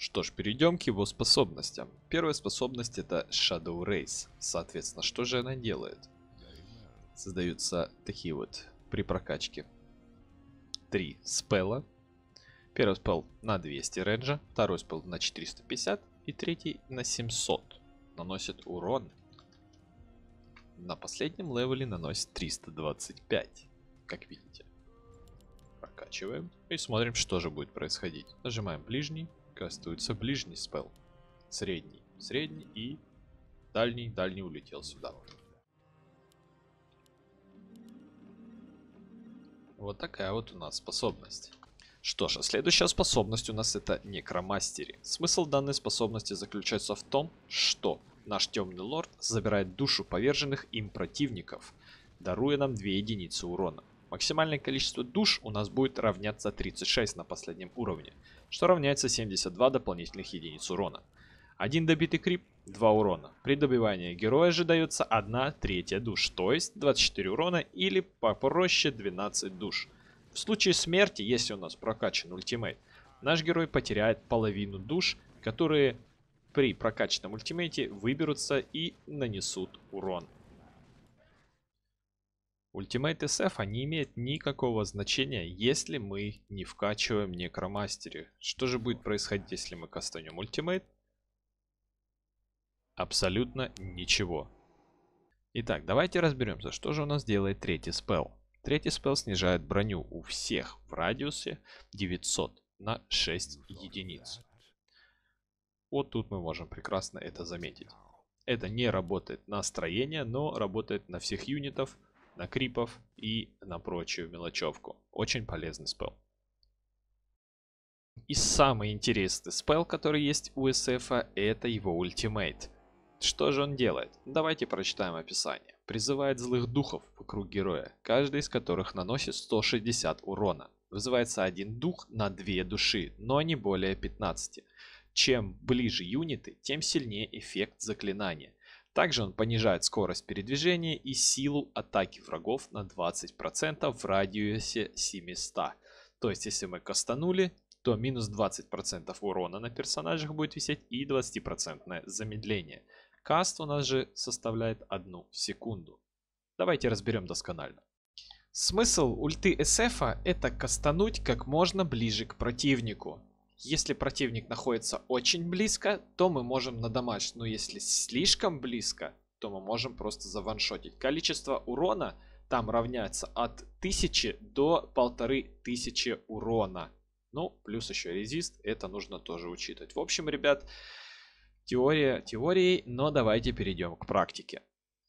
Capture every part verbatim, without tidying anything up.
Что ж, перейдем к его способностям. Первая способность — это Shadow Race. Соответственно, что же она делает? Создаются такие вот при прокачке три спелла. Первый спелл на двести рейнджа, второй спелл на четыреста пятьдесят и третий на семьсот. Наносит урон. На последнем левеле наносит триста двадцать пять, как видите. Прокачиваем и смотрим, что же будет происходить. Нажимаем ближний, кастуется ближний спелл. Средний, средний и дальний, дальний улетел сюда. Вот такая вот у нас способность. Что ж, а следующая способность у нас это Некромастери. Смысл данной способности заключается в том, что наш темный лорд забирает душу поверженных им противников, даруя нам две единицы урона. Максимальное количество душ у нас будет равняться тридцать шесть на последнем уровне, что равняется семьдесят два дополнительных единиц урона. Один добитый крип, два урона. При добивании героя же дается одна третья душ, то есть двадцать четыре урона или попроще двенадцать душ. В случае смерти, если у нас прокачан ультимейт, наш герой потеряет половину душ, которые при прокачанном ультимейте выберутся и нанесут урон. Ультимейт эс эф не имеет никакого значения, если мы не вкачиваем Некромастери. Что же будет происходить, если мы кастанем ультимейт? Абсолютно ничего. Итак, давайте разберемся, что же у нас делает третий спелл. Третий спелл снижает броню у всех в радиусе девятьсот на шесть единиц. Вот тут мы можем прекрасно это заметить. Это не работает на строение, но работает на всех юнитов, на крипов и на прочую мелочевку. Очень полезный спелл. И самый интересный спелл, который есть у эс эф, это его ультимейт. Что же он делает? Давайте прочитаем описание. Призывает злых духов вокруг героя, каждый из которых наносит сто шестьдесят урона. Вызывается один дух на две души, но не более пятнадцати. Чем ближе юниты, тем сильнее эффект заклинания. Также он понижает скорость передвижения и силу атаки врагов на двадцать процентов в радиусе семисот. То есть, если мы кастанули, то минус двадцать процентов урона на персонажах будет висеть и двадцать процентов замедление. Каст у нас же составляет одну секунду. Давайте разберем досконально. Смысл ульты эс эф это кастануть как можно ближе к противнику. Если противник находится очень близко, то мы можем надамажить. Но если слишком близко, то мы можем просто заваншотить. Количество урона там равняется от тысячи до полторы тысячи урона. Ну, плюс еще резист, это нужно тоже учитывать. В общем, ребят, теория теорией, но давайте перейдем к практике.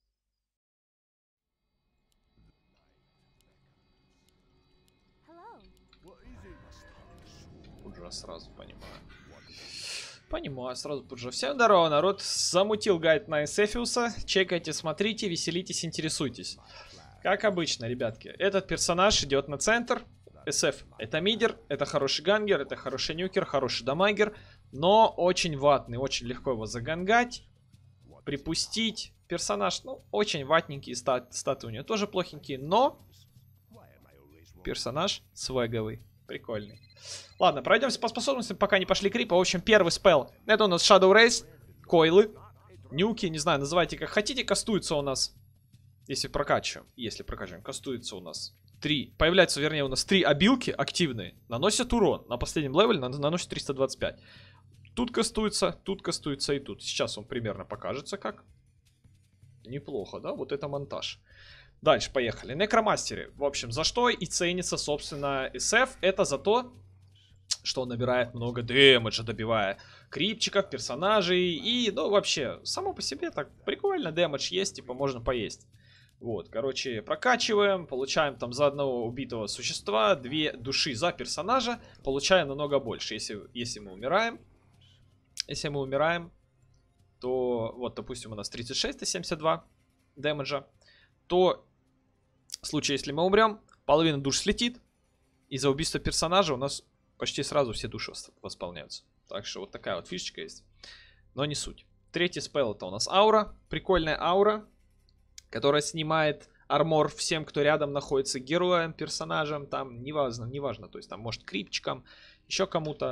Пуджа сразу понимаю. Понимаю, сразу Пуджа. Всем здорово, народ. Замутил гайд на Эсэфиуса. Чекайте, смотрите, веселитесь, интересуйтесь. Как обычно, ребятки, этот персонаж идет на центр. эс эф это мидер, это хороший гангер, это хороший нюкер, хороший дамагер, но очень ватный, очень легко его загангать, припустить. Персонаж, ну, очень ватненький, стат, статы у него тоже плохенькие, но персонаж свеговый, прикольный. Ладно, пройдемся по способностям, пока не пошли крипы. В общем, первый спелл, это у нас Shadow Race, койлы, нюки, не знаю, называйте как хотите, кастуется у нас, если прокачиваем, если прокачиваем, кастуется у нас. три, появляется, вернее, у нас три обилки активные, наносят урон. На последнем левеле наносит триста двадцать пять. Тут кастуется, тут кастуется и тут. Сейчас он примерно покажется как. Неплохо, да? Вот это монтаж. Дальше, поехали. Некромастери. В общем, за что и ценится, собственно, эс эф? Это за то, что он набирает много дэмэджа, добивая крипчиков, персонажей. И, ну, вообще, само по себе так прикольно. Дэмэдж есть, типа, можно поесть. Вот, короче, прокачиваем, получаем там за одного убитого существа две души за персонажа, получаем намного больше. Если, если мы умираем, если мы умираем, то вот, допустим, у нас тридцать шесть и семьдесят два дэмэджа, то в случае, если мы умрем, половина душ слетит, и за убийство персонажа у нас почти сразу все души восполняются. Так что вот такая вот фишечка есть, но не суть. Третий спелл это у нас аура, прикольная аура, которая снимает армор всем, кто рядом находится, героям, персонажам, там, неважно, неважно, то есть там, может, крипчикам, еще кому-то,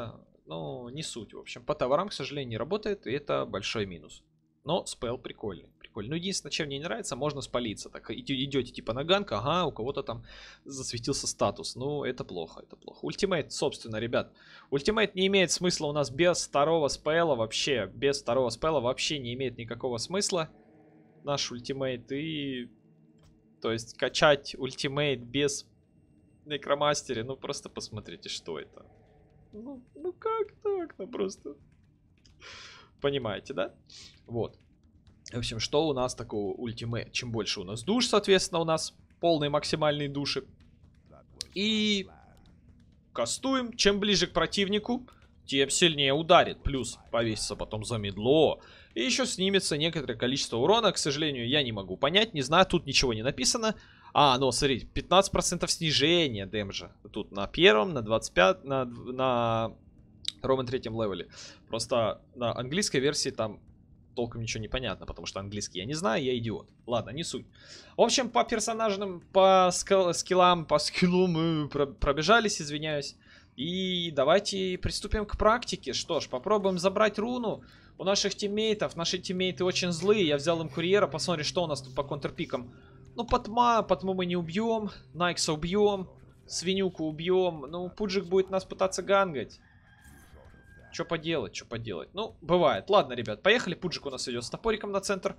Ну, не суть, в общем. По товарам, к сожалению, не работает, и это большой минус. Но спел прикольный. Прикольно. Ну, единственное, чем мне не нравится, можно спалиться. Так, идете типа на ганг, ага, у кого-то там засветился статус. Ну, это плохо, это плохо. Ультимейт, собственно, ребят. Ультимейт не имеет смысла у нас без второго спела вообще. Без второго спела вообще не имеет никакого смысла. Наш ультимейт. И... То есть, качать ультимейт без некромастера. Ну, просто посмотрите, что это. Ну, ну как так? Ну, просто... Понимаете, да? Вот. В общем, что у нас такого ультимейт? Чем больше у нас душ, соответственно, у нас полные максимальные души. И кастуем. Чем ближе к противнику, тем сильнее ударит. Плюс повесится потом за медло. И еще снимется некоторое количество урона. К сожалению, я не могу понять. Не знаю, тут ничего не написано. А, ну, смотрите, пятнадцать процентов снижения дэмжа. Тут на первом, на двадцать пятом, на, на втором и третьем левеле. Просто на английской версии там толком ничего не понятно, потому что английский я не знаю, я идиот. Ладно, не суть. В общем, по персонажным, по скиллам, по скиллу мы пробежались, извиняюсь. И давайте приступим к практике. Что ж, попробуем забрать руну у наших тиммейтов. Наши тиммейты очень злые. Я взял им курьера, посмотрим, что у нас тут по контрпикам. Ну, Патма, Патму мы не убьем. Найкса убьем. Свинюку убьем. Ну, Пуджик будет нас пытаться гангать. Что поделать, что поделать. Ну, бывает. Ладно, ребят, поехали. Пуджик у нас идет с топориком на центр.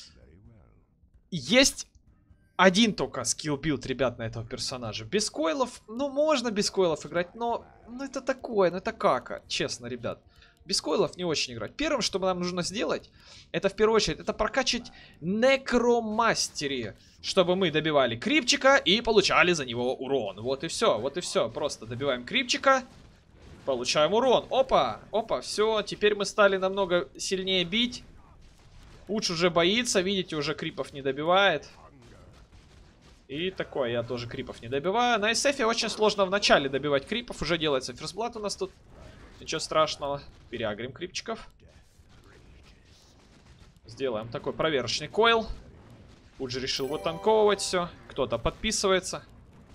Есть один только скилл-билд, ребят, на этого персонажа. Без койлов, ну, можно без койлов играть, но... Ну, это такое, ну, это кака. Честно, ребят. Без койлов не очень играть. Первым, что нам нужно сделать, это в первую очередь, это прокачать некромастери. Чтобы мы добивали крипчика и получали за него урон. Вот и все, вот и все. Просто добиваем крипчика. Получаем урон. Опа, опа, все. Теперь мы стали намного сильнее бить. Пудж уже боится. Видите, уже крипов не добивает. И такое, я тоже крипов не добиваю. На эс эфе очень сложно в начале добивать крипов. Уже делается ферстблат у нас тут. Ничего страшного. Переагрим крипчиков. Сделаем такой проверочный койл. Пудж решил вытанковывать все. Кто-то подписывается.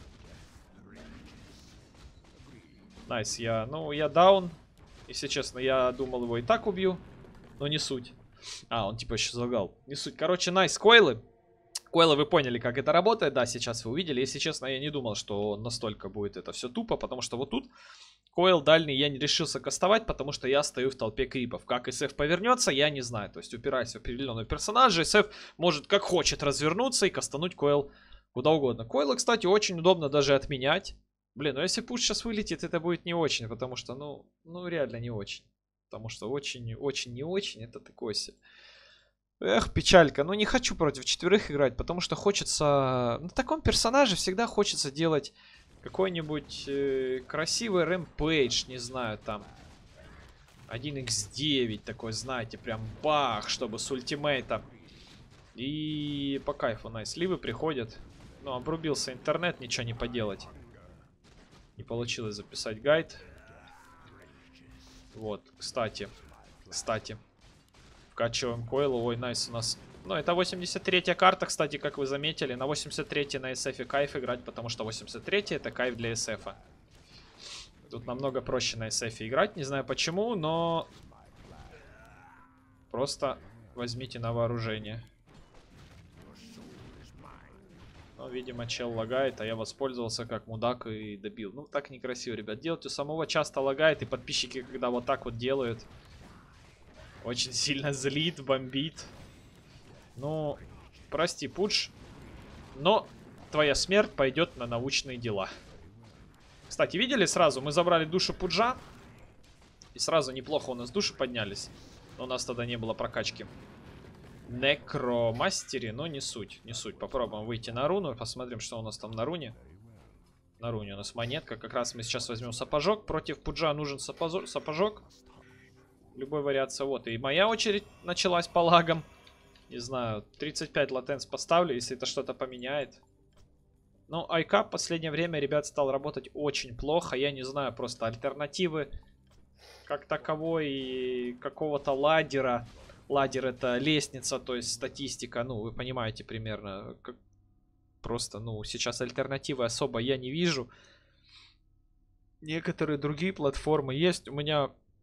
Найс, я, ну, я даун. Если честно, я думал, его и так убью. Но не суть. А, он типа еще залагал. Не суть. Короче, найс, койлы. Койлы, вы поняли, как это работает. Да, сейчас вы увидели. Если честно, я не думал, что настолько будет это все тупо. Потому что вот тут койл дальний я не решился кастовать, потому что я стою в толпе крипов. Как эс эф повернется, я не знаю. То есть, упираясь в определенного персонажа, эс эф может как хочет развернуться и кастануть койл куда угодно. Койлы, кстати, очень удобно даже отменять. Блин, ну если пуш сейчас вылетит, это будет не очень, потому что, ну, ну реально не очень. Потому что очень, очень не очень, это такое себе. Эх, печалька. Ну не хочу против четверых играть, потому что хочется... На таком персонаже всегда хочется делать какой-нибудь э, красивый рэмпейдж, не знаю, там. один икс девять такой, знаете, прям бах, чтобы с ультимейтом. И по кайфу, найс. Ливы приходят. Ну, обрубился интернет, ничего не поделать. Не получилось записать гайд. Вот, кстати. Кстати. Вкачиваем койлу. Ой, найс у нас. Ну, это восемьдесят третья карта, кстати, как вы заметили. На восемьдесят третьей на эс эфе кайф играть, потому что восемьдесят третья это кайф для эс эфа. Тут намного проще на эс эфе играть. Не знаю почему, но... Просто возьмите на вооружение. Ну, видимо, чел лагает, а я воспользовался как мудак и добил. Ну, так некрасиво, ребят. Делать у самого часто лагает, и подписчики, когда вот так вот делают, очень сильно злит, бомбит. Ну, прости, Пудж, но твоя смерть пойдет на научные дела. Кстати, видели сразу? Мы забрали душу Пуджа, и сразу неплохо у нас души поднялись. Но у нас тогда не было прокачки. Некромастери, но не суть, не суть. Попробуем выйти на руну, посмотрим, что у нас там на руне. На руне у нас монетка. Как раз мы сейчас возьмем сапожок. Против Пуджа нужен сапожок. сапожок. Любой вариации. Вот, и моя очередь началась по лагам. Не знаю, тридцать пять латенс поставлю, если это что-то поменяет. Ну, айкап в последнее время, ребят, стал работать очень плохо. Я не знаю просто альтернативы как таковой и какого-то ладдера. Ладдер это лестница, то есть статистика, ну, вы понимаете примерно. Как... Просто, ну, сейчас альтернативы особо я не вижу. Некоторые другие платформы есть. У меня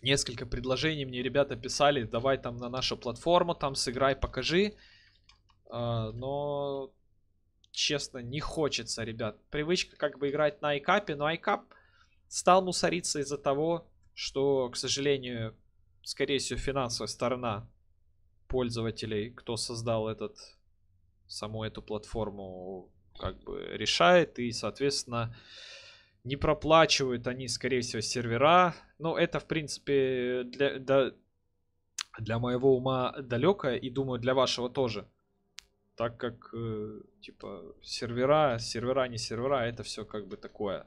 Несколько предложений мне ребята писали, давай там на нашу платформу, там сыграй, покажи. А, но, честно, не хочется, ребят. Привычка как бы играть на айкапе, но айкап стал мусориться из-за того, что, к сожалению, скорее всего, финансовая сторона пользователей, кто создал этот, саму эту платформу, как бы решает. И, соответственно, не проплачивают они, скорее всего, сервера. Ну, это, в принципе, для, для, для моего ума далеко. И, думаю, для вашего тоже. Так как, э, типа, сервера, сервера, не сервера, это все как бы такое.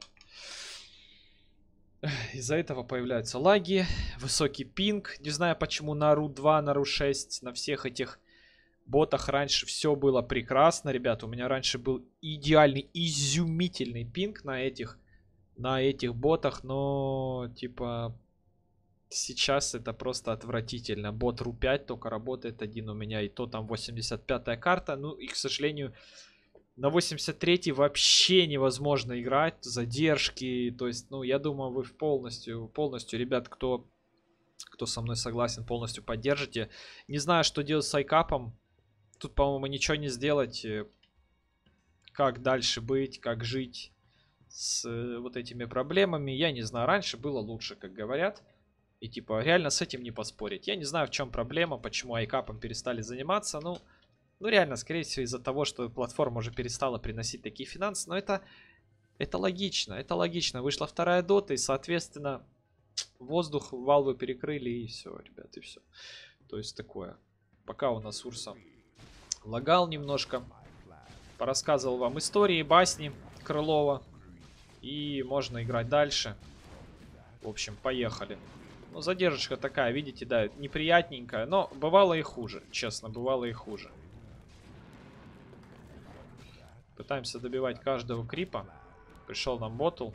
Из-за этого появляются лаги, высокий пинг. Не знаю, почему на ру два, на ру шесть, на всех этих ботах раньше все было прекрасно, ребята. У меня раньше был идеальный, изумительный пинг на этих, на этих ботах. Но, типа, сейчас это просто отвратительно. Бот ру пять только работает один у меня, и то там восемьдесят пятая карта. Ну, и, к сожалению... На восемьдесят третьей вообще невозможно играть, задержки, то есть, ну, я думаю, вы полностью, полностью, ребят, кто, кто со мной согласен, полностью поддержите. Не знаю, что делать с айкапом, тут, по-моему, ничего не сделать, как дальше быть, как жить с э, вот этими проблемами, я не знаю, раньше было лучше, как говорят, и, типа, реально с этим не поспорить. Я не знаю, в чем проблема, почему айкапом перестали заниматься, ну... Ну, реально, скорее всего, из-за того, что платформа уже перестала приносить такие финансы. Но это, это логично, это логично. Вышла вторая дота, и, соответственно, воздух валвы перекрыли, и все, ребят, и все. То есть такое. Пока у нас Урса лагал немножко. Порассказывал вам истории, басни Крылова. И можно играть дальше. В общем, поехали. Ну, задержка такая, видите, да, неприятненькая. Но бывало и хуже, честно, бывало и хуже. Пытаемся добивать каждого крипа. Пришел нам ботл.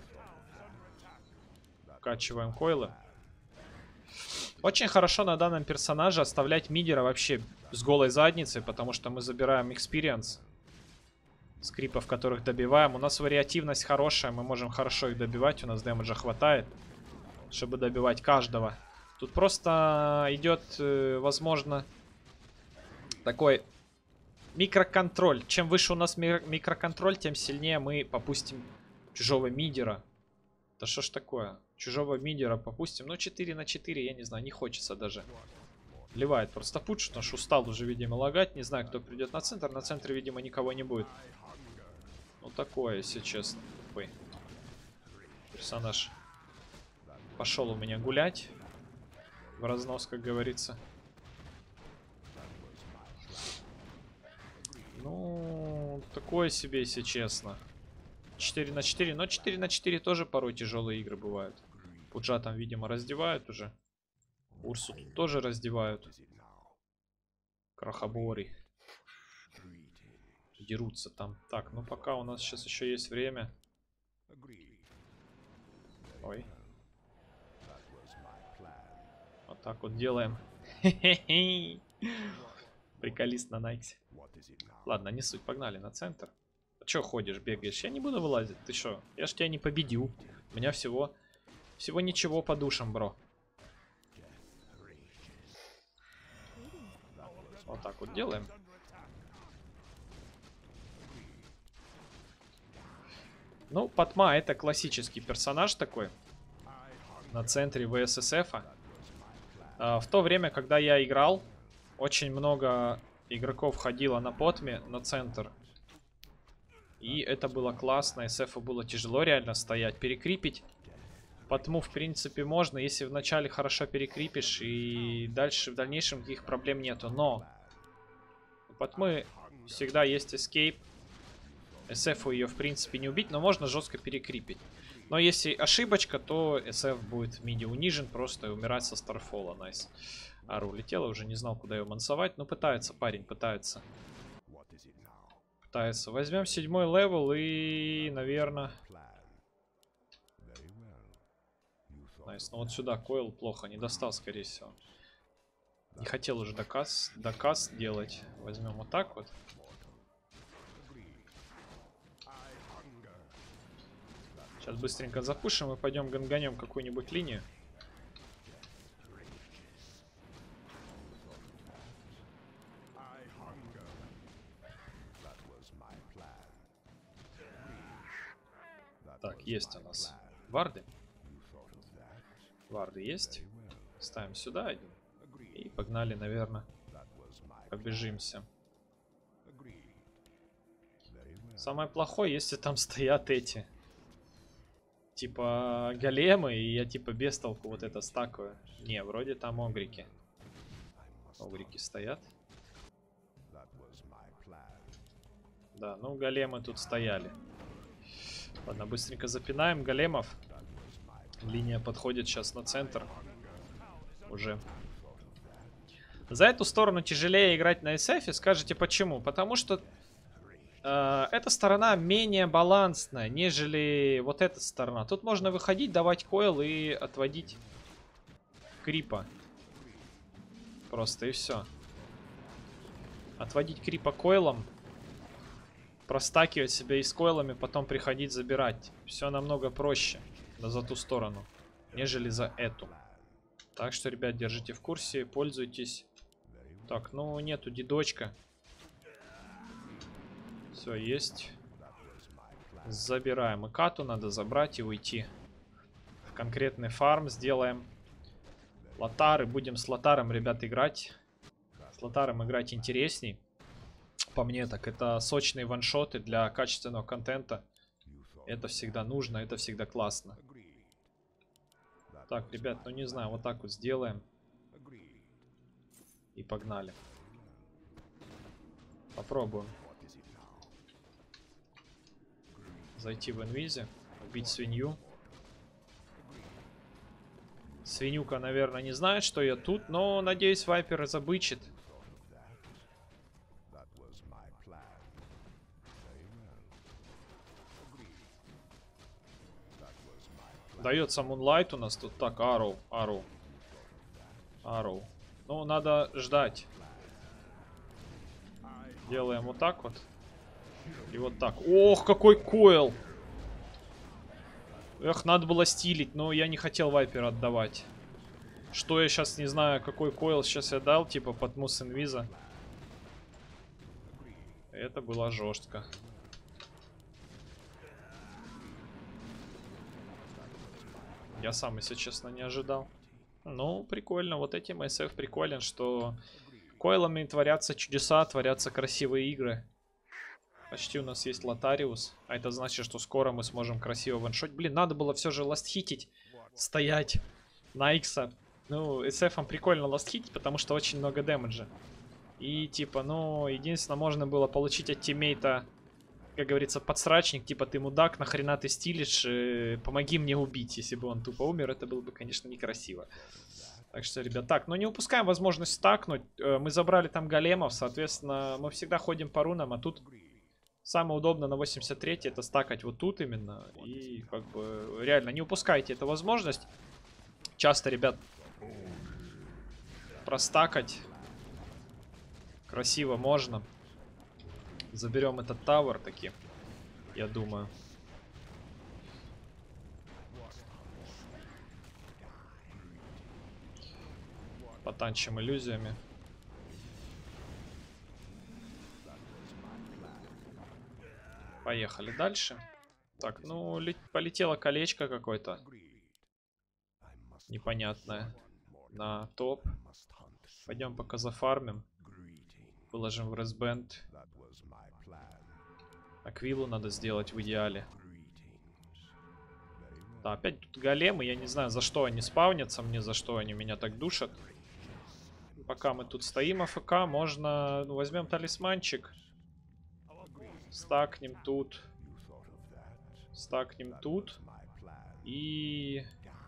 Вкачиваем койлы. Очень хорошо на данном персонаже оставлять мидера вообще с голой задницей, потому что мы забираем экспириенс с крипов, которых добиваем. У нас вариативность хорошая, мы можем хорошо их добивать. У нас дэмэджа хватает, чтобы добивать каждого. Тут просто идет, возможно, такой... микроконтроль. Чем выше у нас микроконтроль, тем сильнее мы попустим чужого мидера. Да что ж такое? Чужого мидера попустим. Ну, четыре на четыре, я не знаю, не хочется даже. Ливает просто пуч, потому что устал уже, видимо, лагать. Не знаю, кто придет на центр. На центре, видимо, никого не будет. Ну, такое, если честно. Ой. Персонаж пошел у меня гулять. В разнос, как говорится. Ну, такое себе, если честно. четыре на четыре. Но четыре на четыре тоже порой тяжелые игры бывают. Пуджа там, видимо, раздевают уже. Урсу тут тоже раздевают. Крахобори. Дерутся там. Так, ну пока у нас сейчас еще есть время. Ой. Вот так вот делаем. Приколист на Найксе. Ладно, не суть, погнали на центр. А чё ходишь, бегаешь? Я не буду вылазить, ты шо? Я ж тебя не победил. У меня всего... Всего ничего по душам, бро. Вот так вот делаем. Ну, Патма это классический персонаж такой. На центре вэ эс эс эф. А, в то время, когда я играл, очень много игроков ходило на Потме, на центр. И это было классно. эс эфу было тяжело реально стоять, перекрипить. Патму, в принципе, можно, если вначале хорошо перекрипишь, и дальше, в дальнейшем никаких проблем нету. Но у Патмы всегда есть эскейп. эс эфу ее, в принципе, не убить, но можно жестко перекрипить. Но если ошибочка, то эс эф будет в миде унижен просто и умирать со старфола. Найс. Ару улетела, уже не знал, куда ее мансовать. Но пытается, парень, пытается. Пытается. Возьмем седьмой левел и, наверное... Найс. Ну вот сюда койл плохо, не достал, скорее всего. Не хотел уже доказ, доказ делать. Возьмем вот так вот. Сейчас быстренько запушим и пойдем ганганем какую-нибудь линию. Так, есть у нас варды. Варды есть. Ставим сюда один. И погнали, наверное. Побежимся. Самое плохое, если там стоят эти. Типа големы, и я типа без толку вот это стакаю. Не, вроде там огрики. Огрики стоят. Да, ну големы тут стояли. Ладно, быстренько запинаем големов. Линия подходит сейчас на центр. Уже. За эту сторону тяжелее играть на эс эф. Скажете почему? Потому что э, эта сторона менее балансная, нежели вот эта сторона. Тут можно выходить, давать койл и отводить крипа. Просто и все. Отводить крипа койлом. Простакивать себя и с койлами, потом приходить забирать. Все намного проще за ту сторону, нежели за эту. Так что, ребят, держите в курсе, пользуйтесь. Так, ну нету дедочка. Все, есть. Забираем. И кату надо забрать и уйти. В конкретный фарм сделаем. Лотары. Будем с лотаром, ребят, играть. С лотаром играть интересней. По мне так, это сочные ваншоты для качественного контента. Это всегда нужно, это всегда классно. Так, ребят, ну не знаю, вот так вот сделаем. И погнали. Попробуем. Зайти в инвизе, убить свинью. Свинюка, наверное, не знает, что я тут, но, надеюсь, вайпер забычит. Дается мунлайт у нас тут. Так, Арроу, Арроу. Арроу. Ну, надо ждать. Делаем вот так вот. И вот так. Ох, какой койл! Эх, надо было стилить, но я не хотел вайпера отдавать. Что я сейчас не знаю, какой койл сейчас я дал, типа под мус инвиза. Это было жестко. Я сам, если честно, не ожидал. Ну, прикольно. Вот этим эс эф приколен, что койлами творятся чудеса, творятся красивые игры. Почти у нас есть Лотариус. А это значит, что скоро мы сможем красиво ваншотить. Блин, надо было все же ластхитить. Стоять на икса. Ну, эс эфом прикольно ластхитить, потому что очень много дэмэджа. И типа, ну, единственное, можно было получить от тиммейта, как говорится, подсрачник. Типа, ты мудак, нахрена ты стилишь, э, помоги мне убить. Если бы он тупо умер, это было бы, конечно, некрасиво. Так что, ребят, так, ну не упускаем возможность стакнуть. Э, мы забрали там големов, соответственно, мы всегда ходим по рунам, а тут самое удобно на восемьдесят третьей это стакать вот тут именно. И как бы реально не упускайте эту возможность. Часто, ребят, простакать красиво можно. Заберем этот тавер таки, я думаю. Потанчим иллюзиями. Поехали дальше. Так, ну, полетело колечко какое-то. Непонятное. На топ. Пойдем пока зафармим. Выложим в резбенд. Аквилу надо сделать в идеале. Да, опять тут големы. Я не знаю, за что они спавнятся мне, за что они меня так душат. Пока мы тут стоим АФК, можно... Ну, возьмем талисманчик. Стакнем тут. Стакнем тут. И...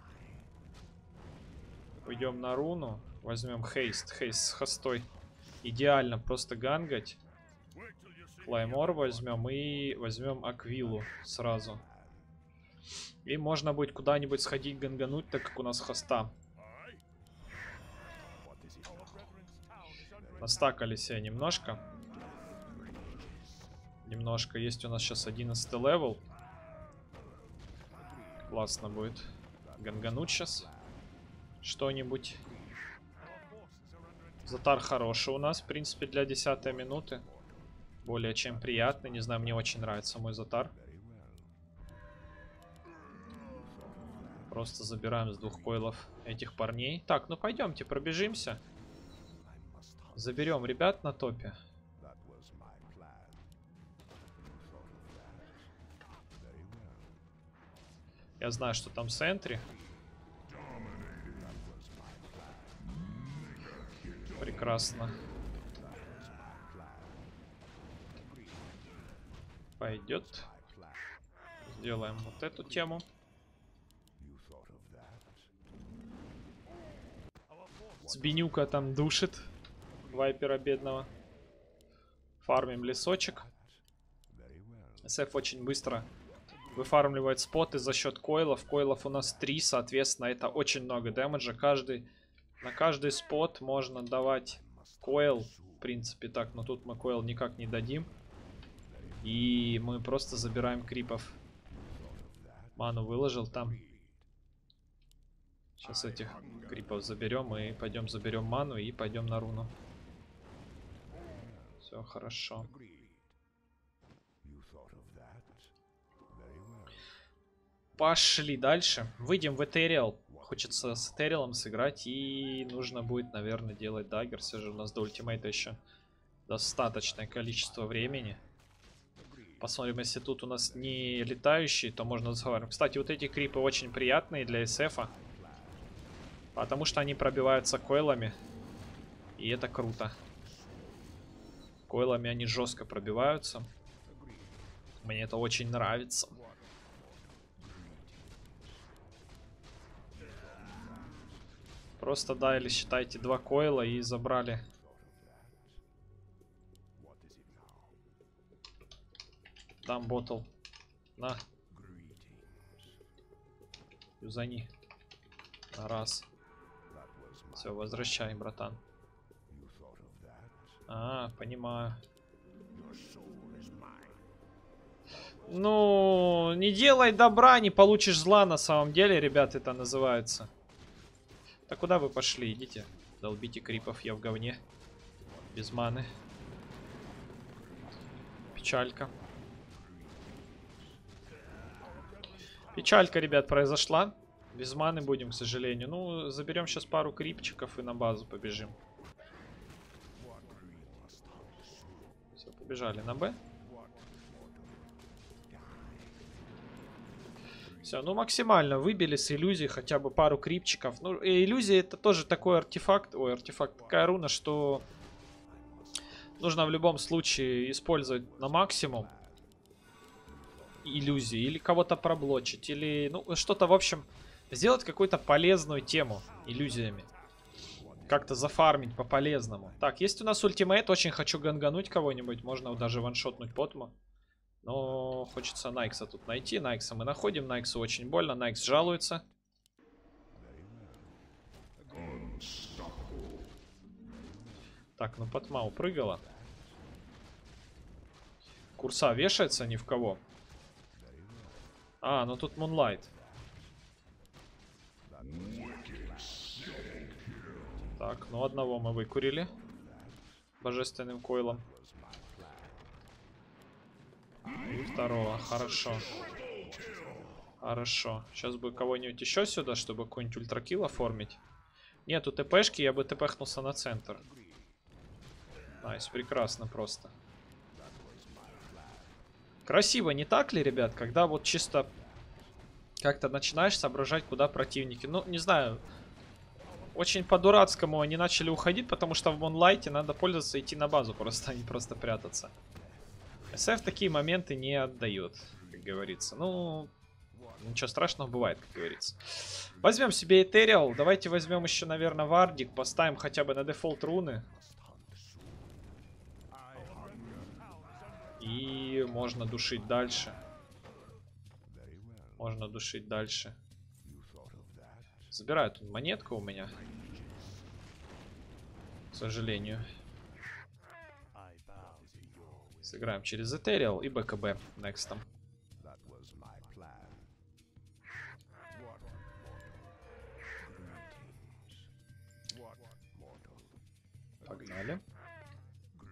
Пойдем на руну. Возьмем хейст. Хейст с хостой. Идеально просто гангать. Флаймор возьмем и возьмем Аквилу сразу. И можно будет куда-нибудь сходить гангануть, так как у нас хоста. Настакали себе немножко. Немножко. Есть у нас сейчас одиннадцатый левел. Классно будет гангануть сейчас что-нибудь. Затар хороший у нас, в принципе, для десятой минуты. Более чем приятный. Не знаю, мне очень нравится мой Затар. Просто забираем с двух койлов этих парней. Так, ну пойдемте, пробежимся. Заберем ребят на топе. Я знаю, что там в центре. Прекрасно. Пойдет. Сделаем вот эту тему. Сбинюка там душит вайпера бедного. Фармим лесочек. СФ очень быстро выфармливает споты за счет койлов. Койлов у нас три, соответственно, это очень много дэмэджа. Каждый, на каждый спот можно давать койл. В принципе, так, но тут мы койл никак не дадим. И мы просто забираем крипов. Ману выложил там. Сейчас этих крипов заберем и пойдем заберем ману и пойдем на руну. Все хорошо. Пошли дальше. Выйдем в Этериал. Хочется с Этериалом сыграть. И нужно будет, наверное, делать даггер. Все же у нас до ультимейта еще достаточное количество времени. Посмотрим, если тут у нас не летающие, то можно разговаривать. Кстати, вот эти крипы очень приятные для эсэфа. Потому что они пробиваются койлами. И это круто. Койлами они жестко пробиваются. Мне это очень нравится. Просто дали, считайте, два койла и забрали. Там ботл. На. Юзани. На раз. Все, возвращай, братан. А, понимаю. Ну, не делай добра, не получишь зла на самом деле, ребят, это называется. Так куда вы пошли? Идите. Долбите крипов, я в говне. Без маны. Печалька. Печалька, ребят, произошла. Без маны будем, к сожалению. Ну, заберем сейчас пару крипчиков и на базу побежим. Все, побежали на Б. Все, ну максимально выбили с иллюзии хотя бы пару крипчиков. Ну, и иллюзия это тоже такой артефакт. Ой, артефакт, такая руна, что нужно в любом случае использовать на максимум иллюзии. Или кого-то проблочить, или ну что-то, в общем, сделать какую-то полезную тему иллюзиями. Как-то зафармить по-полезному. Так, есть у нас ультимейт. Очень хочу гангануть кого-нибудь. Можно даже ваншотнуть Потму. Но хочется Найкса тут найти. Найкса мы находим. Найксу очень больно. Найкс жалуется. Так, ну Потма упрыгала. Курса вешается ни в кого. А, ну тут Мунлайт. Так, ну одного мы выкурили. Божественным койлом. И второго, хорошо. Хорошо. Сейчас бы кого-нибудь еще сюда, чтобы какой-нибудь ультракилл оформить. Нету ТПшки, я бы ТПхнулся на центр. Найс, прекрасно просто. Красиво, не так ли, ребят? Когда вот чисто как-то начинаешь соображать, куда противники. Ну, не знаю. Очень по-дурацкому они начали уходить, потому что в Мунлайте надо пользоваться и идти на базу, просто а не просто прятаться. СФ такие моменты не отдает, как говорится. Ну, ничего страшного бывает, как говорится. Возьмем себе Этериал. Давайте возьмем еще, наверное, Вардик. Поставим хотя бы на дефолт руны. И можно душить дальше. Можно душить дальше. Забирает он монетку у меня. К сожалению. Сыграем через Этериал и БКБ некстом. Погнали.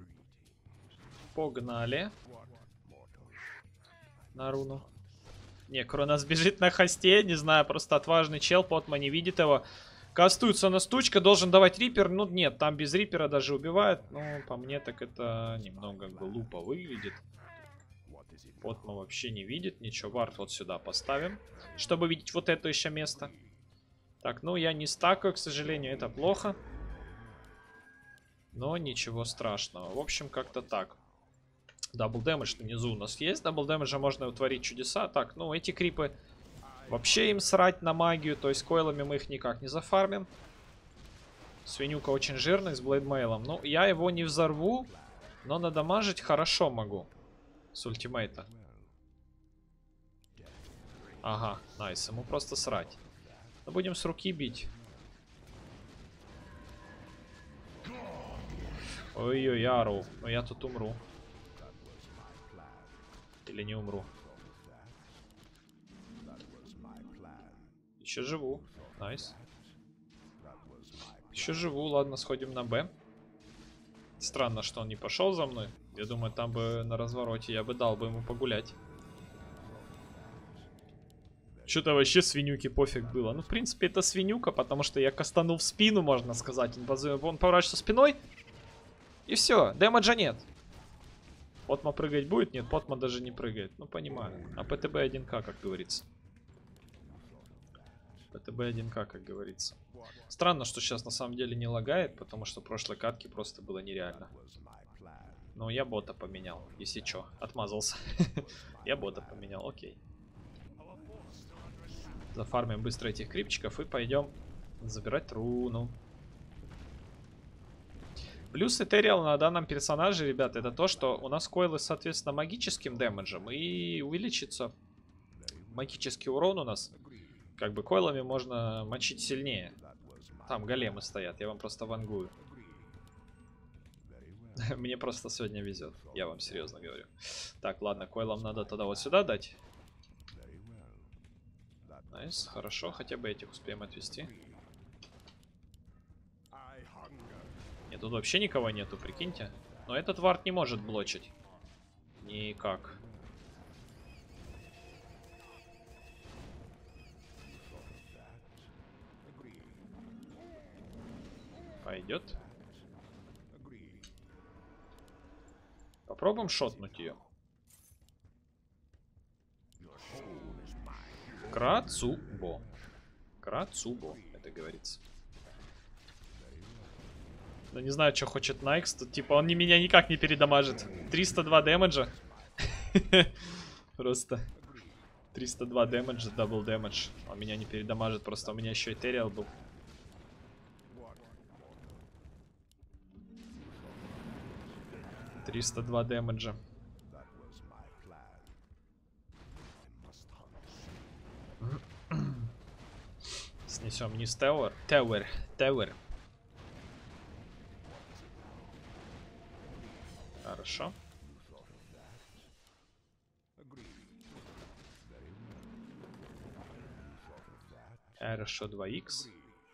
Погнали. На руну. Не, Кронос бежит на хосте, не знаю, просто отважный чел, Потма не видит его. Кастуется на стучка, должен давать рипер. Ну нет, там без рипера даже убивает. Ну, по мне так это немного глупо выглядит. Потма вообще не видит ничего. Вард вот сюда поставим, чтобы видеть вот это еще место. Так, ну я не стакаю, к сожалению, это плохо. Но ничего страшного. В общем, как-то так. Дабл дэмэдж внизу у нас есть. Дабл дэмэджа можно утворить чудеса. Так, ну эти крипы... Вообще им срать на магию, то есть койлами мы их никак не зафармим. Свинюка очень жирный с блейдмейлом. Ну, я его не взорву, но надамажить хорошо могу. С ультимейта. Ага, найс, ему просто срать. Но будем с руки бить. Ой-ой, Ару, но я тут умру. Или не умру. Еще живу. Найс. Еще живу. Ладно, сходим на Б. Странно, что он не пошел за мной. Я думаю, там бы на развороте я бы дал бы ему погулять. Что-то вообще свинюки пофиг было. Ну, в принципе, это свинюка, потому что я кастанул в спину, можно сказать. Он поворачивается спиной. И все. Дэмэджа нет. Потма прыгать будет? Нет, Потма даже не прыгает. Ну, понимаю. А ПТБ один К, как говорится. ПТБ один К, как говорится. Странно, что сейчас на самом деле не лагает, потому что в прошлой катке просто было нереально. Но я бота поменял, если что. Отмазался. Я бота поменял, окей. Зафармим быстро этих крипчиков и пойдем забирать руну. Плюс Этериал на данном персонаже, ребят, это то, что у нас койлы, соответственно, магическим дэмэджем. И увеличится магический урон у нас. Как бы койлами можно мочить сильнее. Там големы стоят, я вам просто вангую. Мне просто сегодня везет, я вам серьезно говорю. Так, ладно, койлам надо тогда вот сюда дать. Найс, хорошо, хотя бы этих успеем отвести. Нет, тут вообще никого нету, прикиньте. Но этот вард не может блочить. Никак. Пойдет. Попробуем шотнуть ее. Крацубо. Крацубо, это говорится. Ну, не знаю, что хочет Найкс. Тут, типа, он не, меня никак не передамажит. триста два дэмэджа. Просто. триста два дэмэджа, дабл дэмэдж. Он меня не передамажит, просто у меня еще Этериал был. триста два дэмэджа. Снесем низ Тауэр. Тауэр. Тауэр. Хорошо. Хорошо, два икс.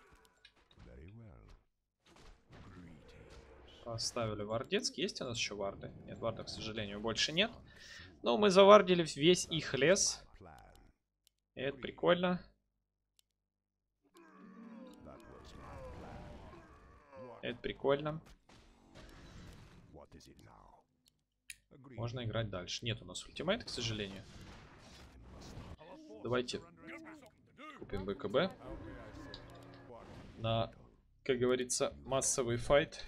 Поставили вардецкий. Есть у нас еще варды? Нет, варда, к сожалению, больше нет. Но мы завардили весь их лес. И это прикольно. Это прикольно. Можно играть дальше. Нет у нас ультимейта, к сожалению. Давайте купим БКБ. На, как говорится, массовый файт.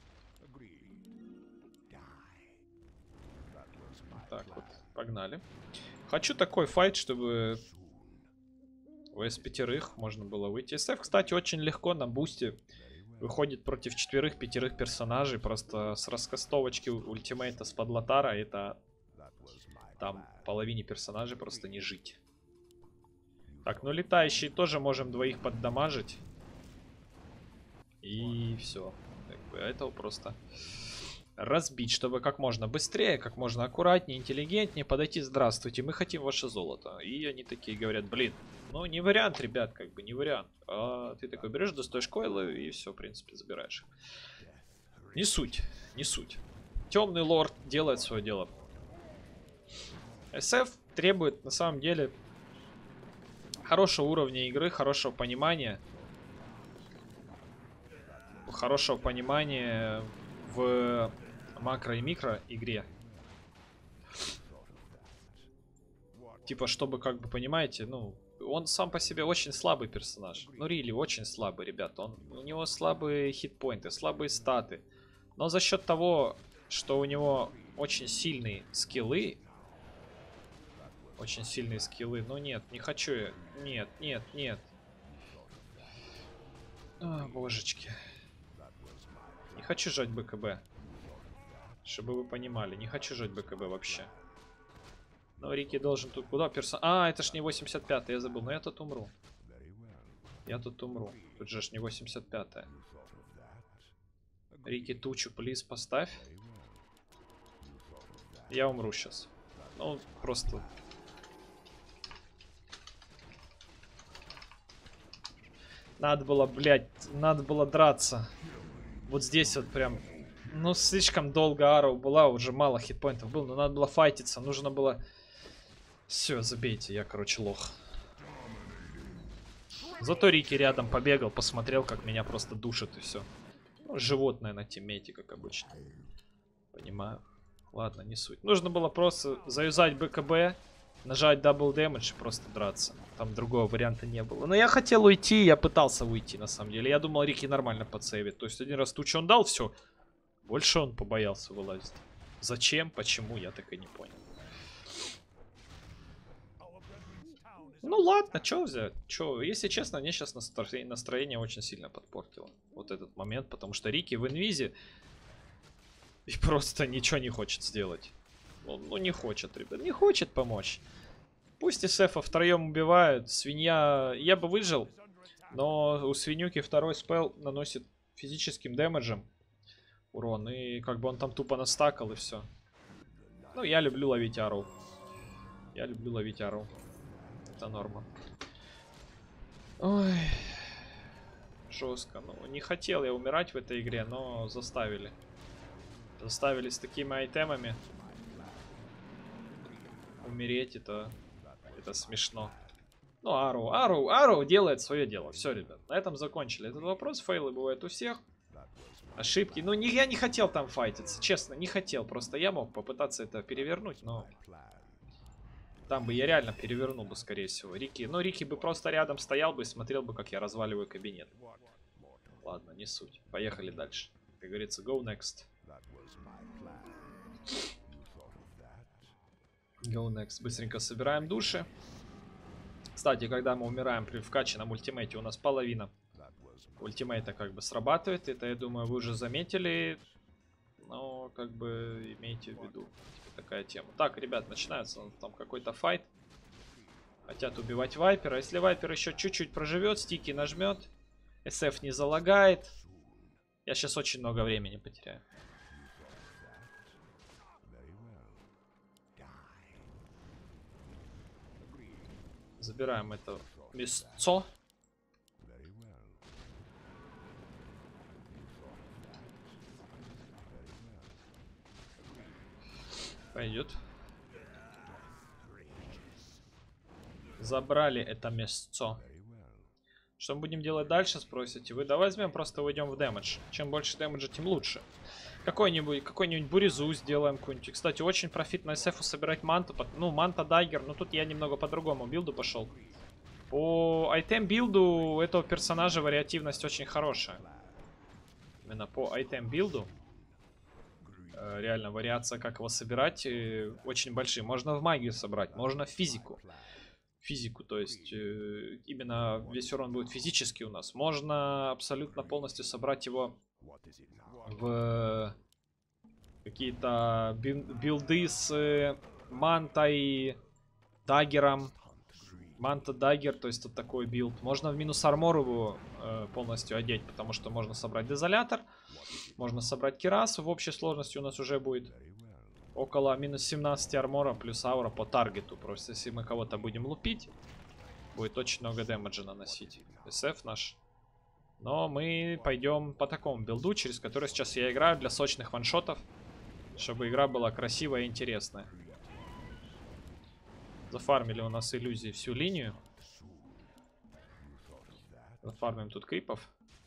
Так вот, погнали. Хочу такой файт, чтобы в эс пятерых можно было выйти. эс эф, кстати, очень легко на бусте выходит против четверых-пятерых персонажей. Просто с раскастовочки ультимейта с подлатара это там половине персонажей просто не жить. Так, ну летающие тоже можем двоих поддамажить. И все. Как бы этого просто разбить, чтобы как можно быстрее, как можно аккуратнее, интеллигентнее подойти. Здравствуйте, мы хотим ваше золото. И они такие говорят, блин, ну не вариант, ребят, как бы не вариант. А ты такой берешь, достаешь койлы и все, в принципе, забираешь. Не суть, не суть. Темный лорд делает свое дело. эс эф требует, на самом деле, Хорошего уровня игры, хорошего понимания. Хорошего понимания в макро и микро игре. Типа, чтобы, как бы, понимаете, ну, он сам по себе очень слабый персонаж. Ну, Рили очень слабый, ребят. Он, у него слабые хитпоинты, слабые статы. Но за счет того, что у него очень сильные скиллы. Очень сильные скиллы. Ну, нет, не хочу я. Нет, нет, нет. О, божечки. Не хочу жать БКБ. Чтобы вы понимали. Не хочу жать БКБ вообще. Но Рики должен тут... Куда персон... А, это ж не восемьдесят пятая, я забыл. Но я тут умру. Я тут умру. Тут же ж не восемьдесят пятая. Рики, тучу, плиз, поставь. Я умру сейчас. Ну, просто... Надо было, блядь, надо было драться. Вот здесь вот прям... Ну, слишком долго Арроу была, уже мало хитпоинтов было, но надо было файтиться. Нужно было... Все, забейте, я, короче, лох. Зато Рики рядом побегал, посмотрел, как меня просто душит, и все. Ну, животное на тиммейте, как обычно. Понимаю. Ладно, не суть. Нужно было просто заюзать БКБ, нажать дабл дэмэдж и просто драться. Там другого варианта не было. Но я хотел уйти, я пытался уйти, на самом деле. Я думал, Рики нормально подсейвит. То есть один раз тучу он дал, все. Больше он побоялся вылазить. Зачем, почему, я так и не понял. Ну ладно, что взять? Чё? Если честно, мне сейчас настроение, настроение очень сильно подпортило. Вот этот момент, потому что Рики в инвизе и просто ничего не хочет сделать. Ну, ну не хочет, ребят, не хочет помочь. Пусть эсэфа втроем убивают. Свинья... Я бы выжил, но у свинюки второй спел наносит физическим дэмэджем урон. И как бы он там тупо настакал и все. Ну, я люблю ловить Арроу. Я люблю ловить Арроу. Это норма. Ой. Жестко. Ну, не хотел я умирать в этой игре, но заставили. Заставили с такими айтемами умереть, это, это смешно. Ну, Арроу, Арроу, Арроу делает свое дело. Все, ребят, на этом закончили этот вопрос. Фейлы бывают у всех. Ошибки. Ну, не, я не хотел там файтиться, честно, не хотел. Просто я мог попытаться это перевернуть, но... Там бы я реально перевернул бы, скорее всего. Рики, ну, Рики бы просто рядом стоял бы и смотрел бы, как я разваливаю кабинет. Ладно, не суть. Поехали дальше. Как говорится, go next. Go next. Быстренько собираем души. Кстати, когда мы умираем при вкачанном ультимейте, у нас половина ультимейта как бы срабатывает. Это, я думаю, вы уже заметили. Но, как бы, имейте в виду. Такая тема. Так, ребят, начинается там какой-то файт. Хотят убивать Вайпера. Если Вайпер еще чуть-чуть проживет, стики нажмет, эсэф не залагает. Я сейчас очень много времени потеряю. Забираем это мясцо. Пойдет. Забрали это мясцо. Что мы будем делать дальше, спросите вы? Давай возьмем, просто уйдем в дэмэдж. Чем больше дэмэджа, тем лучше. Какой-нибудь какой-нибудь буризу сделаем какую-нибудь. Кстати, очень профит на эсэфу собирать манту. Ну, манта дайгер. Но тут я немного по другому билду пошел. По айтем билду этого персонажа вариативность очень хорошая. Именно по айтем билду. Реально, вариация, как его собирать, очень большие. Можно в магию собрать, можно в физику. Физику, то есть именно весь урон будет физический у нас. Можно абсолютно полностью собрать его в какие-то билды с мантой, даггером. Манта даггер, то есть вот такой билд. Можно в минус армор его э, полностью одеть, потому что можно собрать дезолятор. Можно собрать кирасу. В общей сложности у нас уже будет около минус семнадцать армора плюс аура по таргету. Просто если мы кого-то будем лупить, будет очень много дэмэджа наносить. эсэф наш. Но мы пойдем по такому билду, через который сейчас я играю для сочных ваншотов. Чтобы игра была красивая и интересная. Зафармили у нас иллюзии всю линию. Зафармим тут крипов.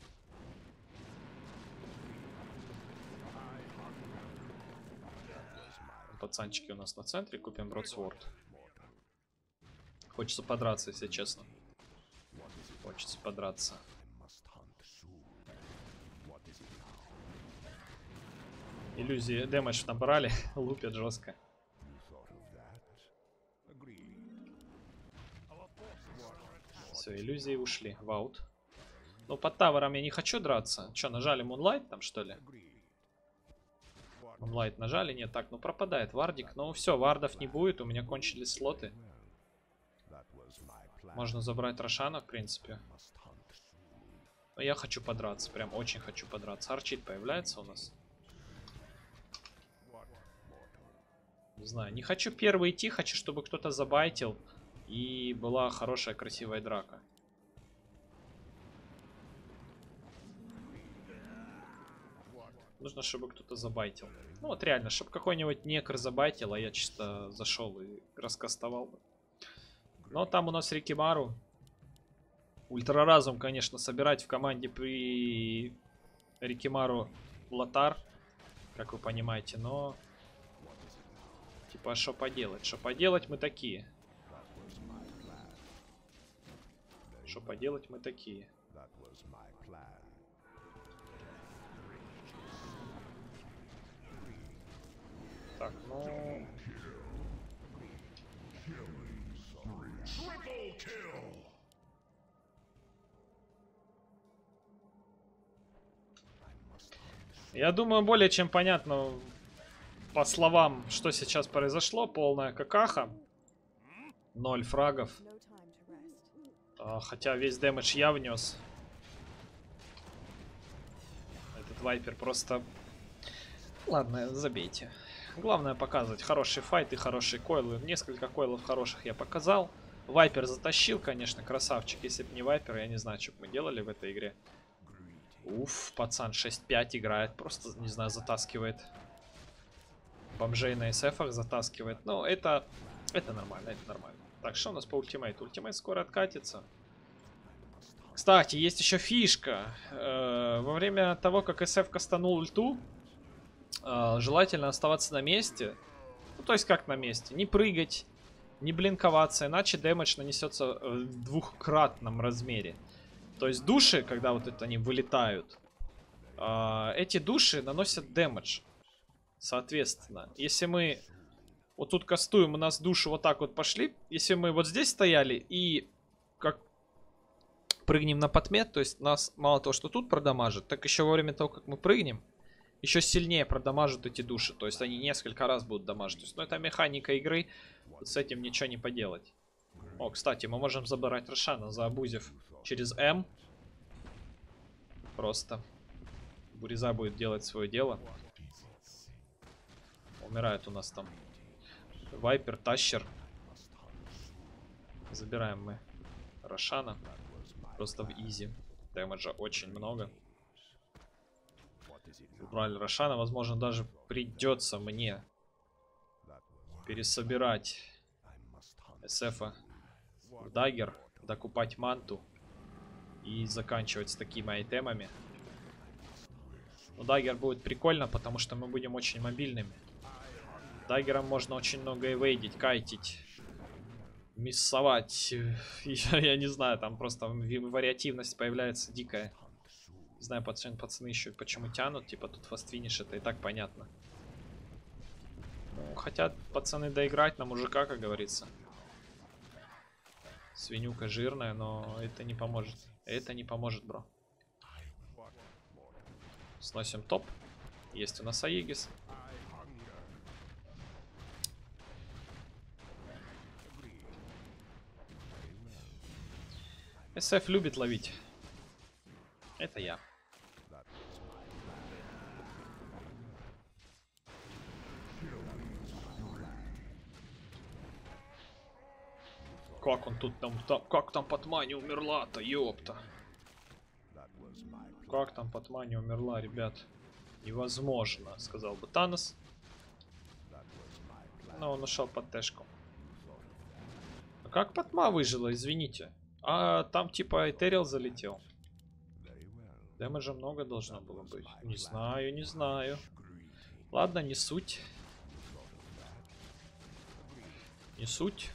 Пацанчики у нас на центре. Купим бродсворд. Хочется подраться, если честно. Хочется подраться. Иллюзии дэмэдж набрали. Лупят жестко. Все, иллюзии ушли в аут. Ну, под тавером я не хочу драться. Че, нажали Moonlight там, что ли? Moonlight нажали? Нет, так, ну пропадает вардик. Ну все, вардов не будет, у меня кончились слоты. Можно забрать Рошана, в принципе. Но я хочу подраться, прям очень хочу подраться. Арчит появляется у нас. Не знаю, не хочу первый идти, хочу, чтобы кто-то забайтил. И была хорошая, красивая драка. Нужно, чтобы кто-то забайтил. Ну вот реально, чтобы какой-нибудь некр забайтил, а я чисто зашел и раскастовал бы. Но там у нас Рикимару. Ультраразум, конечно, собирать в команде при Рикимару Лотар, как вы понимаете, но... Типа, что поделать? Что поделать, мы такие. Что поделать, мы такие. Так, ну... Я думаю, более чем понятно по словам, что сейчас произошло. Полная какаха. Ноль фрагов. А, хотя весь дэмэдж я внес. Этот вайпер просто... Ладно, забейте. Главное показывать хороший файт и хорошие койлы. Несколько койлов хороших я показал. Вайпер затащил, конечно, красавчик. Если бы не вайпер, я не знаю, что бы мы делали в этой игре. Уф, пацан шесть пять играет. Просто, не знаю, затаскивает. Бомжей на эсэфах затаскивает. Ну, это, это нормально, это нормально. Так, что у нас по ультимейту? Ультимейт скоро откатится. Кстати, есть еще фишка. Э-э, во время того, как эсэф кастанул ульту, э-э, желательно оставаться на месте. Ну, то есть как на месте? Не прыгать, не блинковаться, иначе дэмэдж нанесется в двухкратном размере. То есть души, когда вот это они вылетают, э, эти души наносят дэмэдж. Соответственно, если мы вот тут кастуем, у нас души вот так вот пошли. Если мы вот здесь стояли и как прыгнем на подмет, то есть нас мало того, что тут продамажит, так еще во время того, как мы прыгнем, еще сильнее продамажат эти души. То есть они несколько раз будут дамажить. То есть, ну, это механика игры, вот с этим ничего не поделать. О, кстати, мы можем забирать Рошана, заабузив через М. Просто. Буриза будет делать свое дело. Умирает у нас там Вайпер, Тащер. Забираем мы Рошана. Просто в изи. Дэмэджа очень много. Убрали Рошана. Возможно, даже придется мне пересобирать эсэфа в даггер, докупать манту и заканчивать с такими айтемами. Но даггер будет прикольно, потому что мы будем очень мобильными. Даггером можно очень много эвейдить, кайтить, миссовать. Я, я не знаю, там просто вариативность появляется дикая. Не знаю, пацаны, пацаны еще почему тянут, типа тут фастфиниш, это и так понятно. Ну, хотят пацаны доиграть на мужика, как говорится. Свинюка жирная, но это не поможет. Это не поможет, бро. Сносим топ. Есть у нас Аегис. эсэф любит ловить. Это я. Как он тут там, там как там Патма не умерла-то, ёпта. Как там Патма не умерла, ребят? Невозможно, сказал бы Танос. Но он ушел под тэшку. А как Патма выжила, извините? А там типа Этериал залетел. Дэмэджа много должно было быть. Не знаю, не знаю. Ладно, не суть. Не суть.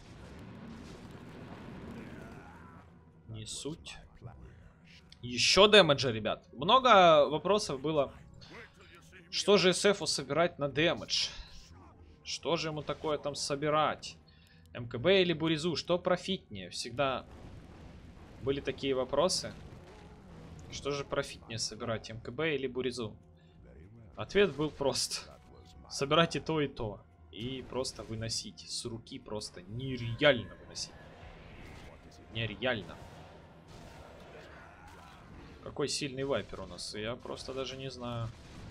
Не суть. Еще дэмэджа, ребят. Много вопросов было. Что же эс эфу собирать на дэмэдж? Что же ему такое там собирать? эм ка бэ или Буризу? Что профитнее? Всегда были такие вопросы. Что же профитнее собирать? эм ка бэ или Буризу? Ответ был прост. Собирать и то, и то. И просто выносить. С руки просто нереально выносить. Нереально. Какой сильный вайпер у нас. Я просто даже не знаю.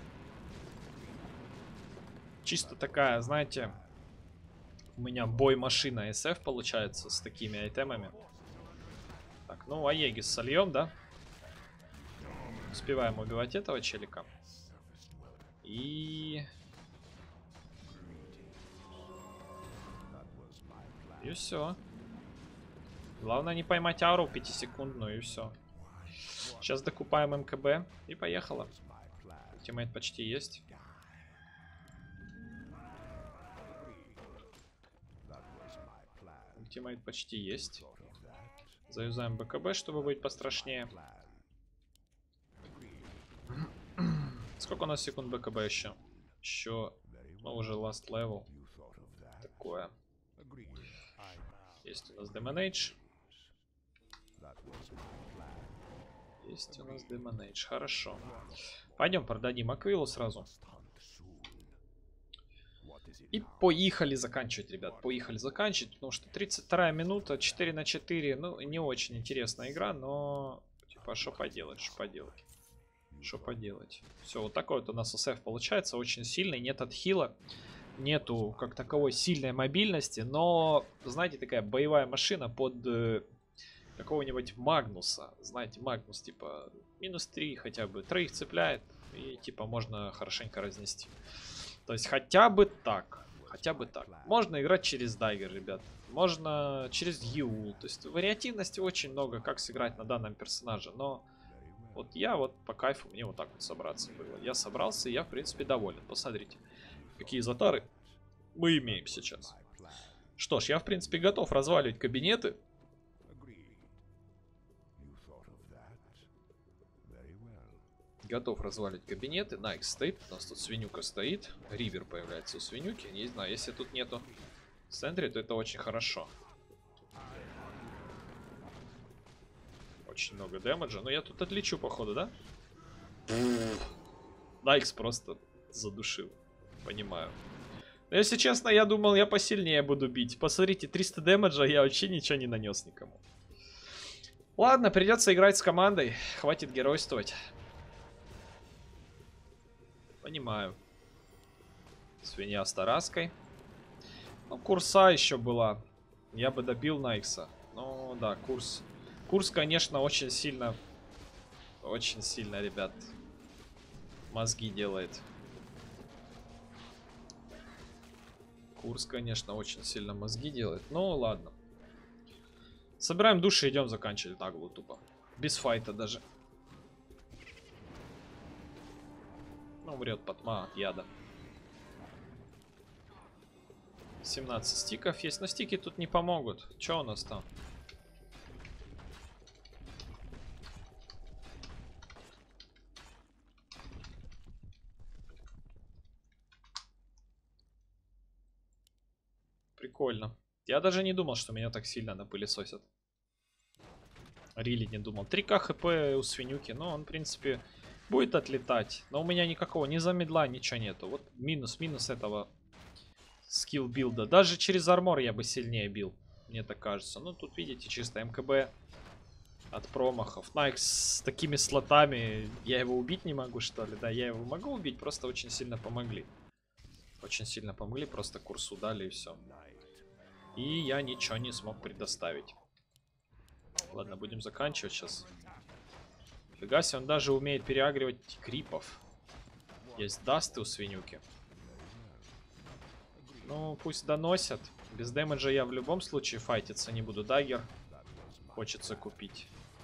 Чисто такая, знаете, у меня бой-машина эс эф получается с такими айтемами. Так, ну Аегис сольем, да? Успеваем убивать этого челика. И... И все. Главное не поймать ауру пятисекундную, и все. Сейчас докупаем эм ка бэ и поехало. Ультимейт почти есть. Ультимейт почти есть. Заюзаем бэ ка бэ, чтобы быть пострашнее. Сколько у нас секунд бэ ка бэ еще? Еще, ну, уже last level. Такое. Есть у нас Demon Age. Есть у нас Demon Age. Хорошо. Пойдем продадим Аквилу сразу. И поехали заканчивать, ребят. Поехали заканчивать. Потому что тридцать вторая минута, четыре на четыре. Ну, не очень интересная игра, но... Типа, что поделать, что поделать. Что поделать. Все, вот такой вот у нас эс эф получается. Очень сильный, нет отхила. Нету, как таковой, сильной мобильности. Но, знаете, такая боевая машина под э, какого-нибудь Магнуса. Знаете, Магнус, типа, минус три хотя бы. Троих цепляет. И, типа, можно хорошенько разнести. То есть, хотя бы так. Хотя бы так. Можно играть через Дайгер, ребят. Можно через Юл. То есть, вариативности очень много, как сыграть на данном персонаже. Но... Вот я вот по кайфу, мне вот так вот собраться было. Я собрался, и я, в принципе, доволен. Посмотрите, какие затары мы имеем сейчас. Что ж, я, в принципе, готов разваливать кабинеты. Готов разваливать кабинеты. Найкс стоит, у нас тут свинюка стоит. Ривер появляется у свинюки. Не знаю, если тут нету в центре, то это очень хорошо. Очень много дэмэджа. Но я тут отличу, походу, да? Найкс просто задушил. Понимаю. Но, если честно, я думал, я посильнее буду бить. Посмотрите, триста дэмэджа, я вообще ничего не нанес никому. Ладно, придется играть с командой. Хватит геройствовать. Понимаю. Свинья с тараской. Ну, курса еще была. Я бы добил Найкса. Ну, да, курс... Курс, конечно, очень сильно, очень сильно, ребят, мозги делает. Курс, конечно, очень сильно мозги делает. Ну, ладно. Собираем души и идем заканчивать наглую тупо. Без файта даже. Ну, умрет Патма от яда. семнадцать стиков есть, но стики тут не помогут. Что у нас там? Прикольно. Я даже не думал, что меня так сильно напылесосят. Рили не думал. три ка хп у свинюки. Но он, в принципе, будет отлетать. Но у меня никакого, ни замедла, ничего нету. Вот минус, минус этого скилл билда. Даже через армор я бы сильнее бил. Мне так кажется. Ну, тут, видите, чисто эм ка бэ от промахов. Найкс с такими слотами. Я его убить не могу, что ли? Да, я его могу убить. Просто очень сильно помогли. Очень сильно помогли. Просто курсу дали и все. И я ничего не смог предоставить. Ладно, будем заканчивать сейчас. Фига себе, он даже умеет переагривать крипов. Есть дасты у свинюки. Ну, пусть доносят. Без дэмэджа я в любом случае файтиться не буду. Даггер. хочется купить.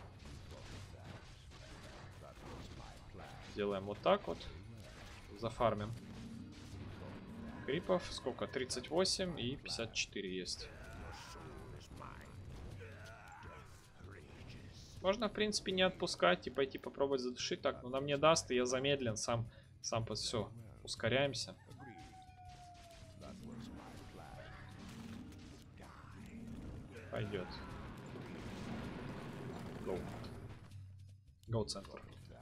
Делаем вот так вот. Зафармим. Крипов. Сколько? тридцать восемь и пятьдесят четыре есть. Можно, в принципе, не отпускать и пойти попробовать задушить. Так, ну на мне даст, и я замедлен. Сам, сам под все. Ускоряемся. Пойдет. Гоу. Гоу центр.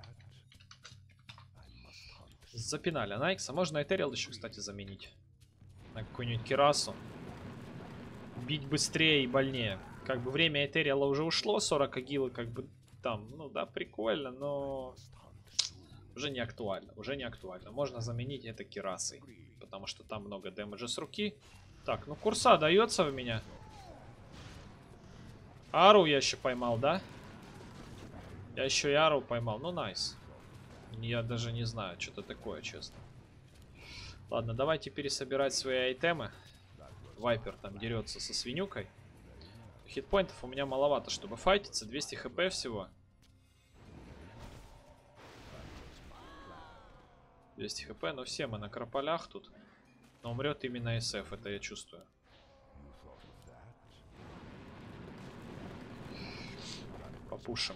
Запинали Найкса. Можно Этериал еще, кстати, заменить. На какую-нибудь Кирасу. Бить быстрее и больнее. Как бы время Этериала уже ушло. сорок агилы как бы там. Ну да, прикольно, но... Уже не актуально. Уже не актуально. Можно заменить это Кирасой. Потому что там много дэмэджа с руки. Так, ну курса дается в меня. Ару я еще поймал, да? Я еще и Ару поймал. Ну, найс. Я даже не знаю, что-то такое, честно. Ладно, давайте пересобирать свои айтемы. Вайпер там дерется со свинюкой. Хитпоинтов у меня маловато, чтобы файтиться. двести хп всего. двести хп, но все мы на крополях тут. Но умрет именно эс эф, это я чувствую. Попушим.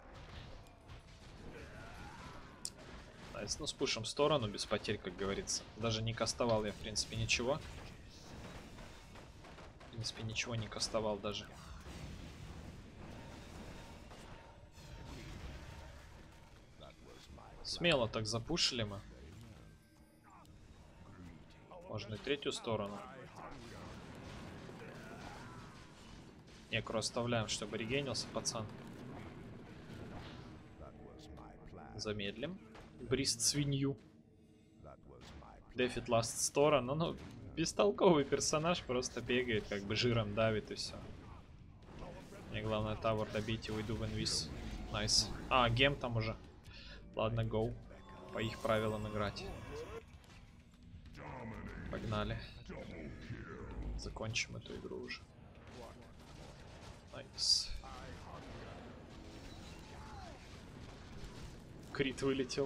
Найс, ну спушим в сторону, без потерь, как говорится. Даже не кастовал я, в принципе, ничего. В принципе, ничего не кастовал даже. Смело так запушили мы. Можно и третью сторону. Некру оставляем, чтобы регенился пацан. Замедлим. Брист свинью. Дефит ласт сторону. Ну, бестолковый персонаж, просто бегает, как бы жиром давит и все. Мне главное тавер добить и уйду в инвиз. Найс. А, гем там уже. Ладно, гоу. По их правилам играть. Погнали. Закончим эту игру уже. Найс. Крит вылетел.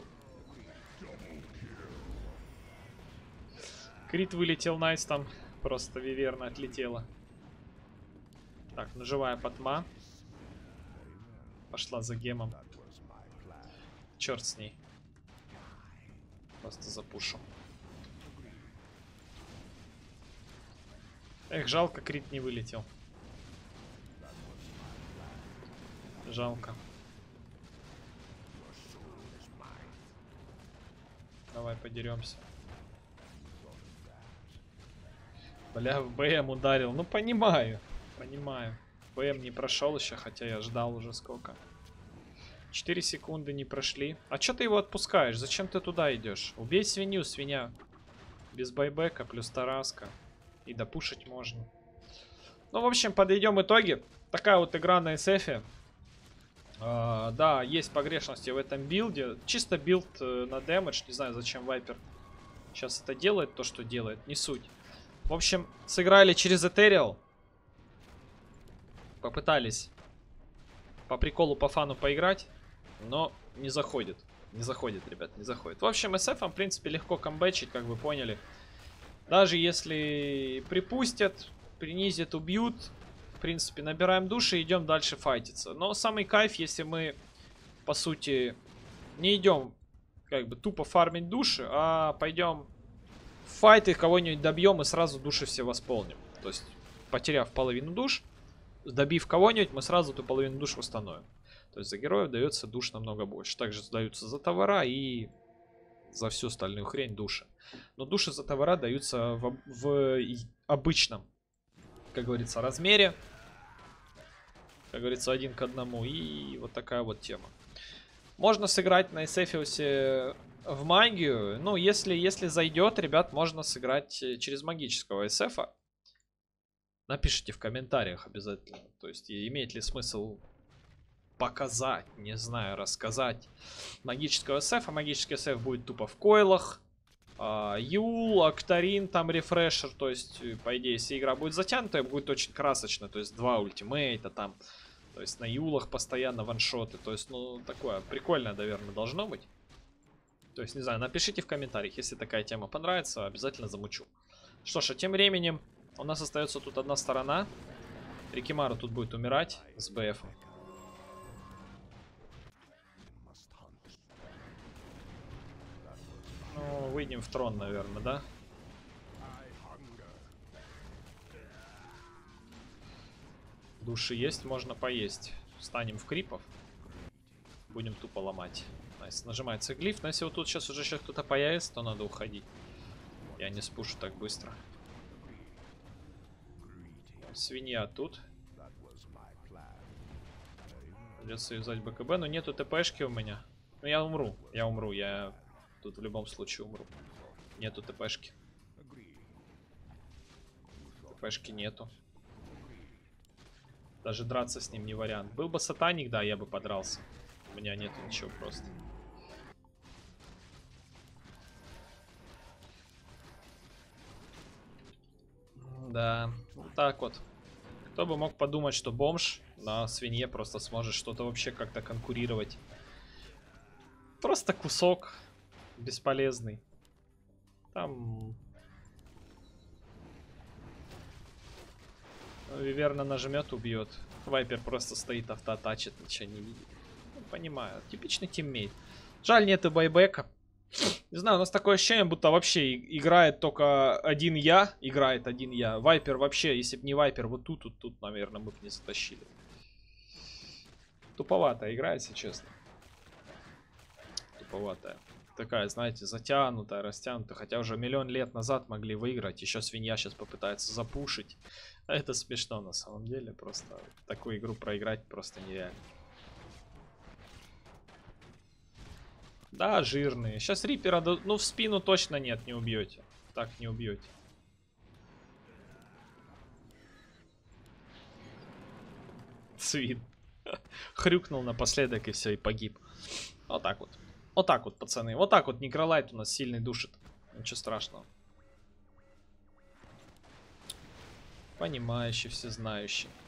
Крит вылетел, найс, там просто виверна отлетела. Так, ну живая Патма. Пошла за гемом. Черт с ней. Просто запушу. Эх, жалко, крит не вылетел. Жалко. Давай подеремся. Бля, в БМ ударил. Ну, понимаю. Понимаю. БМ не прошел еще, хотя я ждал уже сколько. четыре секунды не прошли. А что ты его отпускаешь? Зачем ты туда идешь? Убей свинью, свинья. Без байбека, плюс тараска. И допушить можно. Ну, в общем, подведем итоги. Такая вот игра на эс эфе. Uh, да, есть погрешности в этом билде. Чисто билд uh, на дэмэдж. Не знаю, зачем Вайпер сейчас это делает, то, что делает. Не суть. В общем, сыграли через Этериал. Попытались по приколу, по фану поиграть. Но не заходит. Не заходит, ребят, не заходит. В общем, эс эф, в принципе, легко камбэчить, как вы поняли. Даже если припустят, принизят, убьют. В принципе, набираем души и идем дальше файтиться. Но самый кайф, если мы, по сути, не идем как бы тупо фармить души, а пойдем в файты, кого-нибудь добьем и сразу души все восполним. То есть, потеряв половину душ, добив кого-нибудь, мы сразу эту половину душ восстановим. То есть, за героев дается душ намного больше. Также сдаются за товара и за всю остальную хрень души. Но души за товара даются в, в обычном, как говорится, размере. Как говорится, один к одному. И вот такая вот тема. Можно сыграть на Эсэфиусе в магию. Ну, если, если зайдет, ребят, можно сыграть через магического эсэфа. Напишите в комментариях обязательно. То есть, имеет ли смысл показать, не знаю, рассказать магического эсэфа. Магический эсэф будет тупо в койлах. Юл, Актарин, там рефрешер. То есть, по идее, если игра будет затянутая, будет очень красочно. То есть, два ультимейта там. То есть на юлах постоянно ваншоты. То есть, ну, такое прикольное, наверное, должно быть. То есть, не знаю, напишите в комментариях, если такая тема понравится, обязательно замучу. Что ж, а тем временем у нас остается тут одна сторона. Рикимару тут будет умирать с БФом. Ну, выйдем в трон, наверное, да? Души есть, можно поесть. Встанем в крипов. Будем тупо ломать. Найс. Нажимается глиф. Но если вот тут сейчас уже еще кто-то появится, то надо уходить. Я не спушу так быстро. Свинья тут. Придется юзать БКБ, но нету ТПшки у меня. Ну я умру. Я умру. Я тут в любом случае умру. Нету ТПшки. ТПшки нету. Даже драться с ним не вариант. Был бы сатаник, да, я бы подрался. У меня нету ничего просто. Да, вот так вот. Кто бы мог подумать, что бомж на свинье просто сможет что-то вообще как-то конкурировать. Просто кусок бесполезный. Там... Виверна нажмет, убьет. Вайпер просто стоит, автоатачит, ничего не видит. Ну, понимаю, типичный тиммейт. Жаль, нету байбека. Не знаю, у нас такое ощущение, будто вообще играет только один я. Играет один я. Вайпер вообще, если бы не Вайпер, вот тут, тут, тут, наверное, мы бы не затащили. Туповатая игра, если честно. Туповатая. Такая, знаете, затянутая, растянутая. Хотя уже миллион лет назад могли выиграть. Еще свинья сейчас попытается запушить. Это смешно на самом деле. Просто такую игру проиграть просто нереально. Да, жирные. Сейчас Рипера, ну в спину точно нет, не убьете. Так не убьете. Свин. Хрюкнул напоследок и все, и погиб. Вот так вот. Вот так вот, пацаны. Вот так вот Некролайт у нас сильный душит. Ничего страшного. Понимающий, всезнающий.